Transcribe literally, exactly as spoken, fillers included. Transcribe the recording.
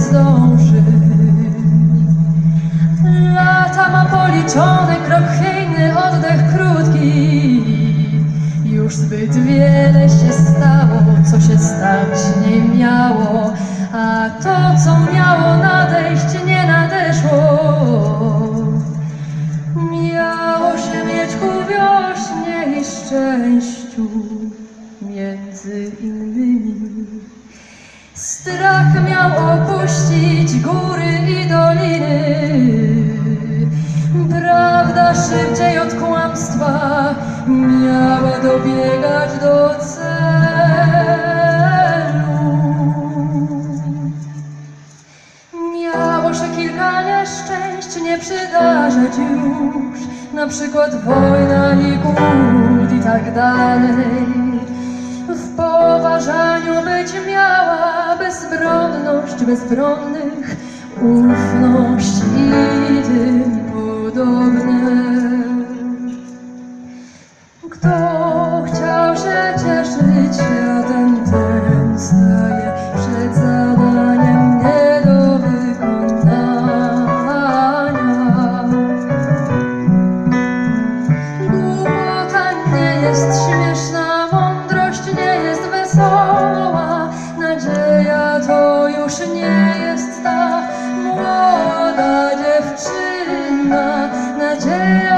zdąży. Lata ma policzone, krok chwiejny, oddech krótki. Już zbyt wiele się stało, co się stać nie miało, a to, co miało nadejść, nie nadeszło. Miało się mieć ku wiośnie i szczęściu, między innymi. Strach miał opuścić góry i doliny. Prawda szybciej od kłamstwa miała dobiegać do celu. Miało się kilka nieszczęść nie przydarzać już, na przykład wojna i głód i tak dalej. W poważaniu być miała bezbronność bezbronnych, ufność i tym podobne. Kto chciał się cieszyć światem, ten staje przed zadaniem nie do wykonania. Głupota nie jest śmieszna, mądrość nie jest wesoła, nadzieja to już nie jest ta młoda dziewczyna. Nadzieja